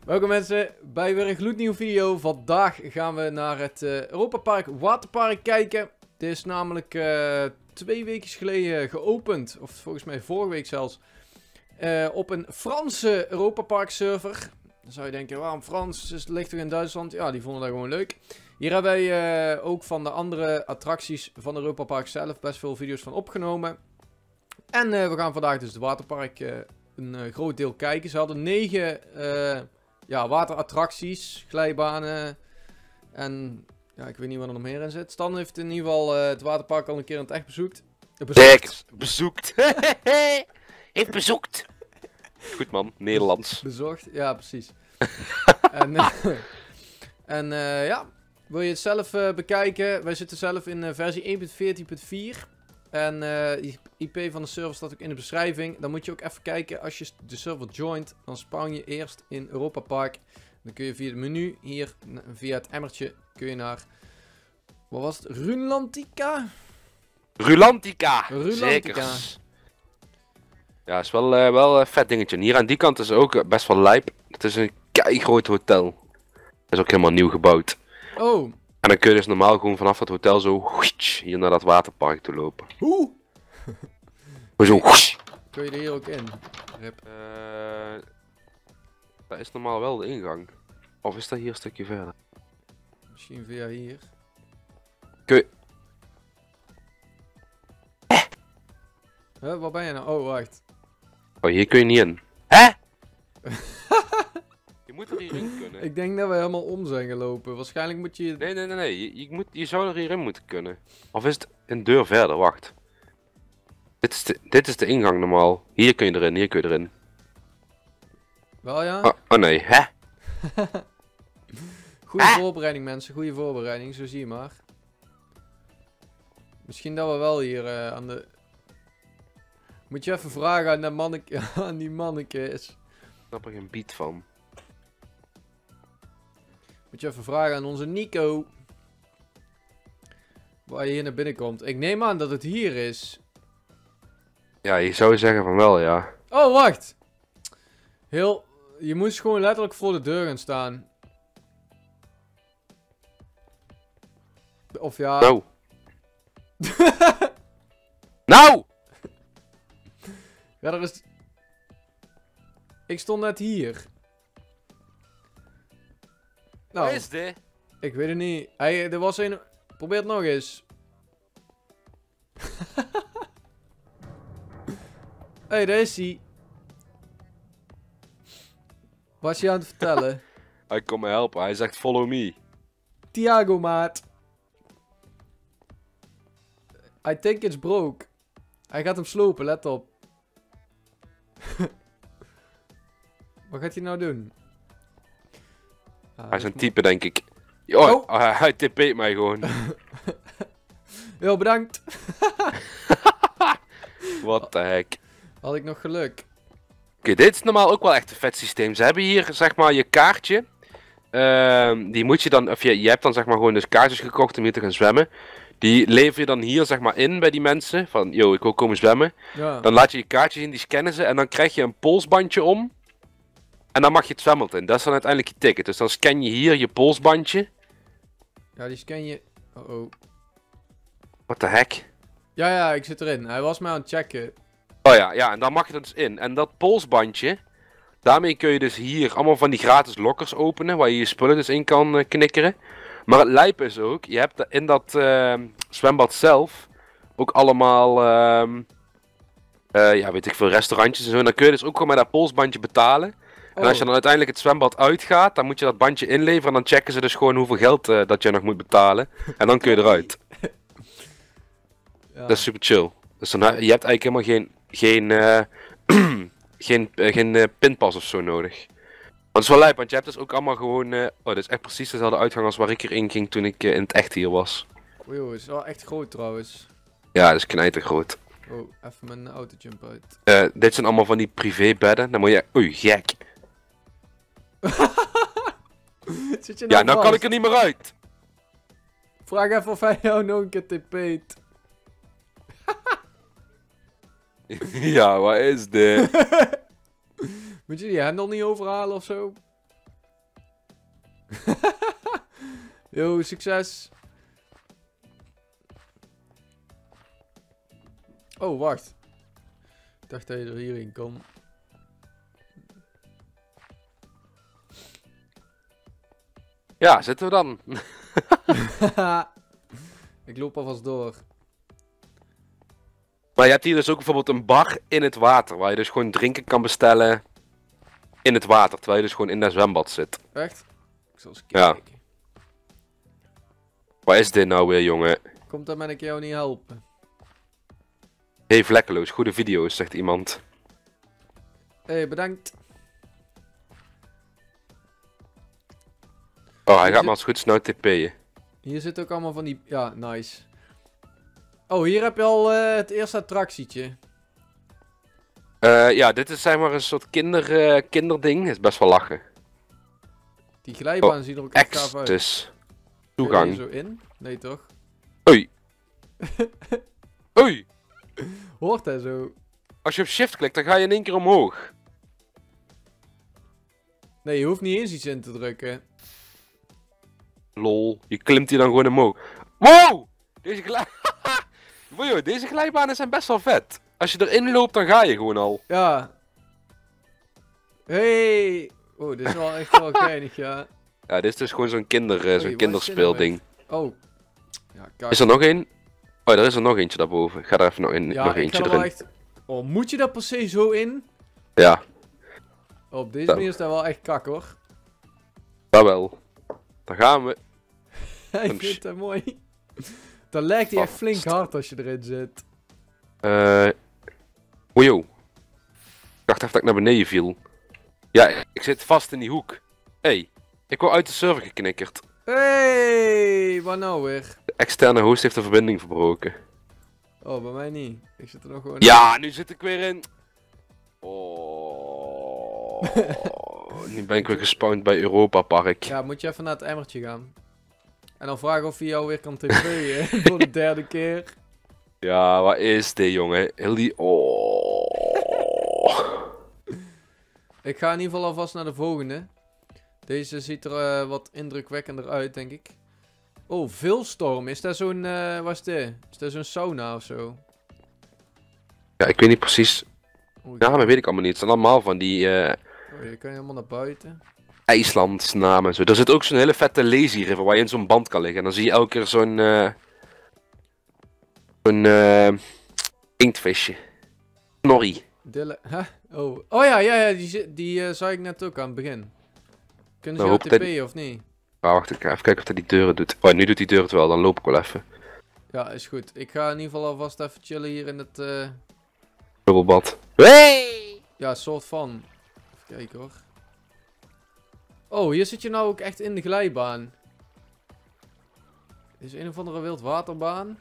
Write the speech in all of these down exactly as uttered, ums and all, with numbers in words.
Welkom mensen bij weer een gloednieuwe video. Vandaag gaan we naar het uh, Europa Park Waterpark kijken. Het is namelijk uh, twee weken geleden geopend, of volgens mij vorige week zelfs, uh, op een Franse Europa Park server. Dan zou je denken, waarom Frans? Het ligt toch in Duitsland? Ja, die vonden dat gewoon leuk. Hier hebben wij uh, ook van de andere attracties van Europa Park zelf best veel video's van opgenomen. En uh, we gaan vandaag dus de waterpark uh, een uh, groot deel kijken. Ze hadden negen uh, ja, waterattracties, glijbanen en ja, ik weet niet wat er nog meer in zit. Stan heeft in ieder geval uh, het waterpark al een keer in het echt bezoekt. Bezoekt. Bezoekt. Heeft bezoekt. Goed man, Nederlands. Bezocht, ja precies. en uh, en uh, ja, wil je het zelf uh, bekijken? Wij zitten zelf in uh, versie één punt veertien punt vier. En uh, die I P van de server staat ook in de beschrijving. Dan moet je ook even kijken, als je de server joint, dan spawn je eerst in Europa Park. Dan kun je via het menu, hier, via het emmertje, kun je naar, wat was het, Rulantica? Rulantica! Rulantica. Zekers. Ja, is wel, uh, wel een vet dingetje. En hier aan die kant is ook best wel lijp. Het is een keigroot hotel. Het is ook helemaal nieuw gebouwd. Oh. En dan kun je dus normaal gewoon vanaf het hotel zo hier naar dat waterpark toe lopen. Hoe? Zo. Kun je er hier ook in? Rip. Uh, dat is normaal wel de ingang. Of is dat hier een stukje verder? Misschien via hier. Kun je... Eh? Huh, waar ben je nou? Oh, wacht. Oh, hier kun je niet in. Hè? Je moet er hierin kunnen. Ik denk dat we helemaal om zijn gelopen. Waarschijnlijk moet je... Nee, nee, nee, nee. Je, je, moet, je zou er hierin moeten kunnen. Of is het een deur verder? Wacht. Dit is de, dit is de ingang normaal. Hier kun je erin, hier kun je erin. Wel ja? Oh, oh nee, hè? Goede ah. voorbereiding mensen, goede voorbereiding, zo zie je maar. Misschien dat we wel hier uh, aan de... Moet je even vragen aan, de manneke, aan die mannekes. Ik snap er geen beat van. Moet je even vragen aan onze Nico. Waar je hier naar binnen komt. Ik neem aan dat het hier is. Ja, je zou zeggen van wel, ja. Oh, wacht! Heel... Je moest gewoon letterlijk voor de deur gaan staan. Of ja... Nou! Nou! Ja, er is... Ik stond net hier. Nou, Wat is dit? ik weet het niet. Hij, er was een... Probeer het nog eens. Hé, hey, daar is hij. Wat is hij aan het vertellen? Hij komt me helpen, hij zegt follow me. Thiago, maat. I think it's broke. Hij gaat hem slopen, let op. Wat gaat hij nou doen? Ah, Hij is een mo- type, denk ik. Oh, Oh. oh, hij tipeert mij gewoon. Heel bedankt. What the heck. Had ik nog geluk. Oké, dit is normaal ook wel echt een vet systeem. Ze hebben hier, zeg maar, je kaartje. Uh, die moet je dan, of je, je hebt dan zeg maar gewoon dus kaartjes gekocht om hier te gaan zwemmen. Die lever je dan hier zeg maar in bij die mensen. Van, yo, ik wil komen zwemmen. Ja. Dan laat je je kaartjes in, die scannen ze. En dan krijg je een polsbandje om. En dan mag je het zwembad in. Dat is dan uiteindelijk je ticket. Dus dan scan je hier je polsbandje. Ja, die scan je... Oh oh. What the heck? Ja, ja, ik zit erin. Hij was mij aan het checken. Oh ja, ja, en dan mag je er dus in. En dat polsbandje, daarmee kun je dus hier allemaal van die gratis lokkers openen, waar je je spullen dus in kan uh, knikkeren. Maar het lijp is ook, je hebt in dat uh, zwembad zelf ook allemaal, uh, uh, ja weet ik veel, restaurantjes en zo. En dan kun je dus ook gewoon met dat polsbandje betalen. En Oh. als je dan uiteindelijk het zwembad uitgaat, dan moet je dat bandje inleveren en dan checken ze dus gewoon hoeveel geld uh, dat je nog moet betalen. En dan kun je eruit. Ja. Dat is super chill. Dus dan, je hebt eigenlijk helemaal geen, geen, uh, geen, uh, geen uh, pinpas of zo nodig. Maar dat is wel lijp, want je hebt dus ook allemaal gewoon... Uh, oh, dit is echt precies dezelfde uitgang als waar ik erin ging toen ik uh, in het echt hier was. Oei, oei, is wel echt groot trouwens. Ja, dat is knijtergroot. Oh, even mijn autojump uit. Uh, dit zijn allemaal van die privébedden. Dan moet je... Oei, gek. Zit je nou Ja, nou vast? kan ik er niet meer uit. Vraag even of hij jou nog een keer tipeet. Ja, wat is dit? Moet je die hendel niet overhalen of zo? Yo, succes. Oh, wacht. Ik dacht dat je er hierin kon. Ja, zitten we dan. Ik loop alvast door. Maar je hebt hier dus ook bijvoorbeeld een bar in het water. Waar je dus gewoon drinken kan bestellen in het water. Terwijl je dus gewoon in dat zwembad zit. Echt? Ik zal eens Ja. kijken. Wat is dit nou weer, jongen? Komt dan ben ik jou niet helpen. Hey, vlekkeloos. Goede video's, zegt iemand. Hé, hey, bedankt. Oh, hij Hier gaat zit- maar als goed snel tp'en. Hier zit ook allemaal van die... Ja, nice. Oh, hier heb je al eh, het eerste attractietje. Eh, ja, dit is zeg maar een soort kinder, eh, kinderding. Is best wel lachen. Die glijbaan ziet er ook echt gaaf uit. Access. Kun je Toegang. hier zo in? Nee, toch? Oei. Oei. Hoort hij zo? Als je op shift klikt, dan ga je in één keer omhoog. Nee, je hoeft niet eens iets in te drukken. Lol. Je klimt hier dan gewoon omhoog. Wow! Deze glij... Wow, deze glijbanen zijn best wel vet. Als je erin loopt, dan ga je gewoon al. Ja. Hey. Oh, dit is wel echt wel geinig, ja. Ja, dit is dus gewoon zo'n kinder, eh, Oei, zo'n waar kinderspeelding. Oh. Ja, kijk. Is er nog één? Oh, er is er nog eentje daarboven. Ik ga er even nog, een, Ja, nog ik eentje ga er erin. wel echt... Oh, moet je daar per se zo in? Ja, Op deze Zo. manier is dat wel echt kak, hoor. dat wel. Dan gaan we. Ik vind het mooi. Dan lijkt hij echt flink hard als je erin zit. Eh. Ojo. Ik dacht even dat ik naar beneden viel. Ja, ik zit vast in die hoek. Hé, hey, ik word uit de server geknikkerd. Hey, wat nou weer? De externe host heeft de verbinding verbroken. Oh, bij mij niet. Ik zit er nog gewoon Ja, nu zit ik weer in. Oh. Nu ben ik weer gespawned bij Europa Park. Ja, moet je even naar het emmertje gaan. En dan vragen of hij jou weer kan tv'en voor de derde keer. Ja, wat is dit, jongen? Heel die... Oh. Ik ga in ieder geval alvast naar de volgende. Deze ziet er uh, wat indrukwekkender uit, denk ik. Oh, Veelstorm. Is dat zo'n... Uh, wat is dit? Is dat zo'n sauna of zo? Ja, ik weet niet precies. Oh, Ja, maar weet ik allemaal niet. Het zijn allemaal van die uh, oh, je kan helemaal naar buiten. IJslands namen en zo. Er zit ook zo'n hele vette lazy river waar je in zo'n band kan liggen. En dan zie je elke keer zo'n... Uh, zo'n... Uh, inktvisje. Snorri. Dille... Huh? Oh. Oh ja, ja, ja. Die, zi- die uh, zag ik net ook aan het begin. Kunnen ze Nou, jou hoop dat- tp'en of niet? Ah, wacht, ik ga even kijken of hij die deuren doet. Oh, nu doet die deur het wel. Dan loop ik wel even. Ja, is goed. Ik ga in ieder geval alvast even chillen hier in het... Uh... Bubbelbad. Hey! Ja, soort van. Even kijken hoor. Oh, hier zit je nou ook echt in de glijbaan. Dit is een of andere wildwaterbaan.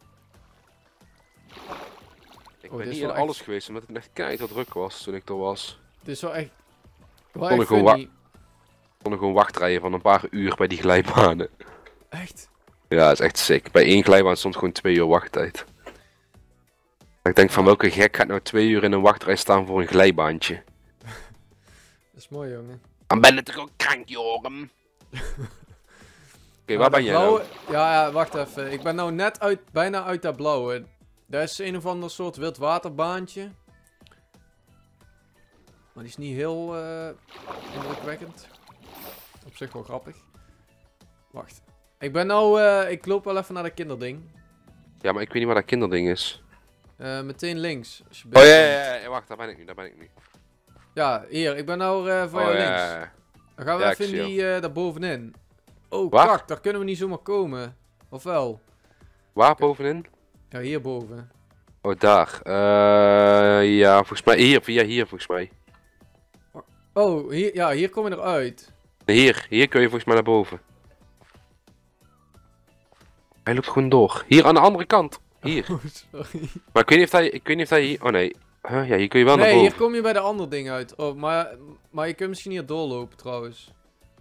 Ik Oh, ben dit is niet in wel alles geweest, omdat het echt keihard druk was toen ik er was. Dit is wel echt... Wel Kon echt ik gewoon funny. Ik kon er gewoon wachtrijen van een paar uur bij die glijbanen. Echt? Ja, dat is echt sick. Bij één glijbaan stond gewoon twee uur wachttijd. Ik denk van welke gek gaat nou twee uur in een wachtrij staan voor een glijbaantje? Dat is mooi, jongen. Dan ben ik toch ook krank, jongen. Oké, Nou, waar dat ben jij nou? blauwe... Ja, ja, wacht even. Ik ben nou net uit, bijna uit dat blauwe. Dat is een of ander soort wildwaterbaantje. Maar die is niet heel uh, indrukwekkend. Op zich wel grappig. Wacht. Ik ben nou... Uh, ik loop wel even naar dat kinderding. Ja, maar ik weet niet waar dat kinderding is. Uh, meteen links. Als je Oh binnen ja, ja, komt. ja, ja, wacht, daar ben ik nu, daar ben ik nu. Ja, hier. Ik ben nou uh, voor Oh jou ja, links. ja, ja. Dan gaan we Ja, even ik in zie die... Uh, daar bovenin. Oh, Waar? kak. Daar kunnen we niet zomaar komen. Of wel? Waar bovenin? Ja, hierboven. Oh, daar. Uh, ja, volgens mij, hier, via hier volgens mij. Oh, hier, ja, hier kom je eruit. Nee, hier, hier kun je volgens mij naar boven. Hij loopt gewoon door. Hier aan de andere kant. Hier. Oh, sorry. Maar ik weet niet of hij, ik weet niet of hij hier... Oh nee. Huh? Ja, hier kun je wel Nee, naar hier boven. kom je bij de andere ding uit. Oh, maar, maar je kunt misschien hier doorlopen trouwens.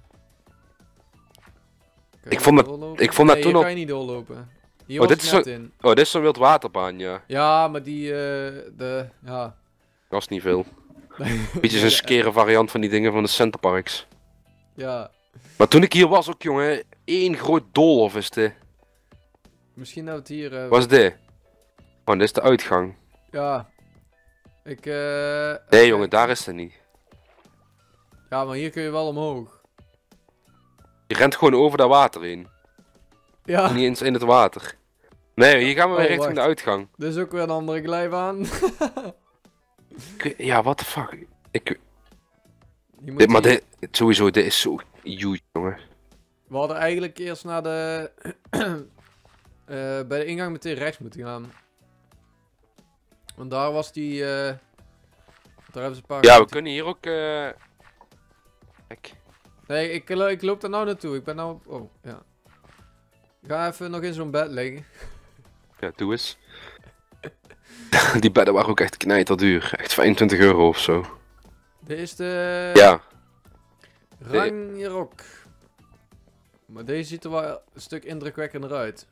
Kan je Ik vond hier dat- doorlopen? ik vond dat Nee, toen hier al- kan je niet doorlopen. Hier Oh, was dit ik is net in. Oh, dit is zo'n wildwaterbaan, ja. Ja, maar die, eh, de, ja. Dat is niet veel. Beetje zo'n skere variant van die dingen van de centerparks. Ja, Maar toen ik hier was ook, jongen, één groot doolhof is dit. Misschien dat we het hier... Uh, Wat is dit? Oh, dit is de uitgang. Ja. Ik... Uh, nee, jongen, daar is het niet. Ja, maar hier kun je wel omhoog. Je rent gewoon over dat water heen. Ja. Niet eens in het water. Nee, hier gaan we weer oh, richting wacht. de uitgang. Dit is ook weer een andere glijbaan. Ik, ja, what the fuck. Ik... Dit, Dit, maar dit, sowieso, dit is zo huge, jongen. We hadden eigenlijk eerst naar de... uh, bij de ingang meteen rechts moeten gaan. Want daar was die... Uh, daar hebben ze een paar... Ja, we kunnen hier ook... Uh... Kijk. Nee, ik, ik loop daar nou naartoe. Ik ben nou... Oh, ja. Ik ga even nog in zo'n bed liggen. Ja, doe eens. Die bedden waren ook echt knijterduur. Echt vijfentwintig euro of zo. Dit is de... Ja. Ragnarok. Maar deze ziet er wel een stuk indrukwekkender uit.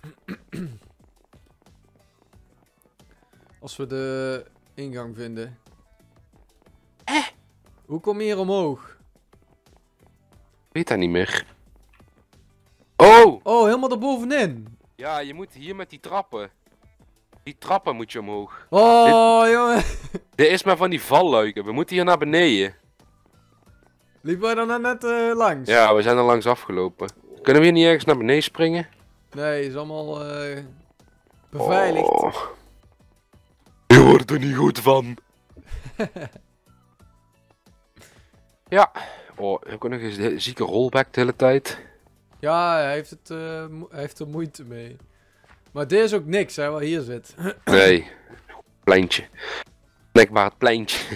Als we de ingang vinden. Eh? Hoe kom je hier omhoog? Ik weet dat niet meer. Oh! Oh, helemaal daarbovenin. Ja, je moet hier met die trappen. Die trappen moet je omhoog. Oh, dit, jongen. Dit is maar van die valluiken. We moeten hier naar beneden. Liepen wij dan net uh, langs? Ja, we zijn er langs afgelopen. Kunnen we hier niet ergens naar beneden springen? Nee, is allemaal uh, beveiligd. Oh. Je wordt er niet goed van. Ja. Oh, heb ik ook nog eens een zieke rollback de hele tijd. Ja, hij heeft, het, uh, hij heeft er moeite mee. Maar dit is ook niks, hè, waar hier zit. Nee. Pleintje. Denk maar het pleintje.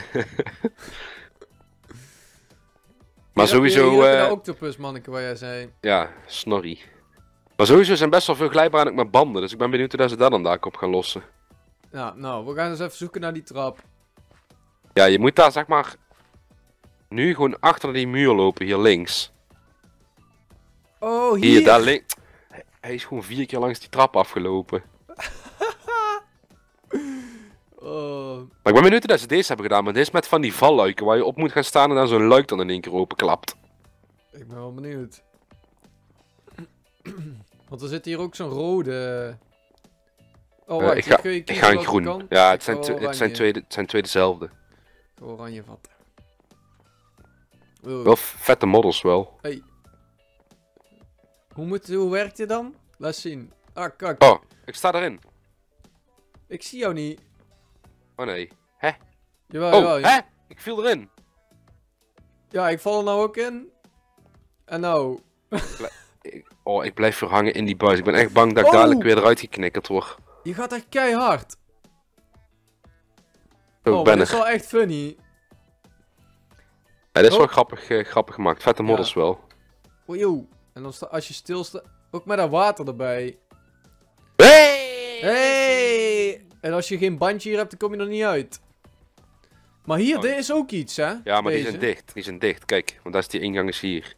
Maar hier, sowieso... Hier, hier uh, de octopus, manneke, waar jij zei. Ja, snorri. Maar sowieso zijn best wel veel glijbanen ook met banden. Dus ik ben benieuwd hoe ze dat dan daar op gaan lossen. Ja, nou, we gaan eens even zoeken naar die trap. Ja, je moet daar zeg maar... Nu gewoon achter die muur lopen, hier links. Oh, hier. Hier, daar links. Hij is gewoon vier keer langs die trap afgelopen. Oh. Maar ik ben benieuwd dat ze deze hebben gedaan. Maar dit is met van die valluiken waar je op moet gaan staan en dan zo'n luik dan in één keer openklapt. Ik ben wel benieuwd. Want er zit hier ook zo'n rode... Oh, Uh, wacht, ik ga, kun je ik kiezen ga een welke groen. kant. Ja, het Ik zijn, ga tw- het, oranje. zijn twee, het zijn twee dezelfde. Ik ga oranje vatten. Oh. Wel vette models wel. Hey. Hoe, moet, hoe werkt dit dan? Laat zien. Ah, kak. Oh, ik sta erin. Ik zie jou niet. Oh nee. Hè? Jawel, Oh, jawel. hè? Ik viel erin. Ja, ik val er nou ook in. En nou. Ik- oh, ik blijf verhangen in die buis. Ik ben echt bang dat ik Oh. dadelijk weer eruit geknikkerd word. Je gaat echt keihard. Zo, Oh, ik maar ben dit is er. wel echt funny. Ja, dit is Oh. wel grappig, eh, grappig gemaakt. Vette Ja. models wel. Oh, joh. En dan sta, als je stilstaat. Ook met dat water erbij. Hey! Hey! En als je geen bandje hier hebt, dan kom je er niet uit. Maar hier, Oh. dit is ook iets, hè? Ja, maar die Deze. zijn dicht. Die zijn dicht. Kijk, want daar is die ingang is hier.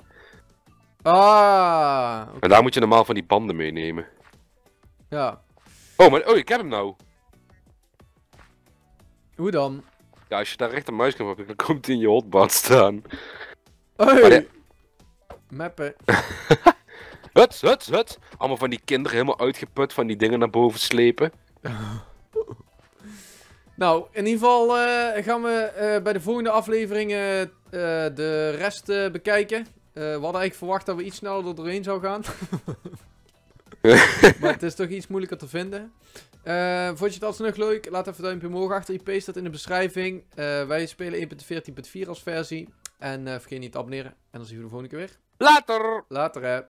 Ah. En daar moet je normaal van die banden meenemen. Ja. Oh, maar oh, ik heb hem nou. Hoe dan? Ja, als je daar rechter muisknop hebt, dan komt hij in je hotbar staan. Hey! Maar dit- Mappen. Huts, huts, huts. Allemaal van die kinderen helemaal uitgeput van die dingen naar boven slepen. Nou, in ieder geval eh, gaan we eh, bij de volgende aflevering eh, eh, de rest eh, bekijken. Eh, we hadden eigenlijk verwacht dat we iets sneller er doorheen zou gaan. Maar het is toch iets moeilijker te vinden. Eh, vond je het alsnog leuk? Laat even een duimpje omhoog achter. Die paste dat in de beschrijving. Eh, wij spelen één punt veertien punt vier als versie. En eh, vergeet niet te abonneren. En dan zien we de volgende keer weer. Later! Later hè.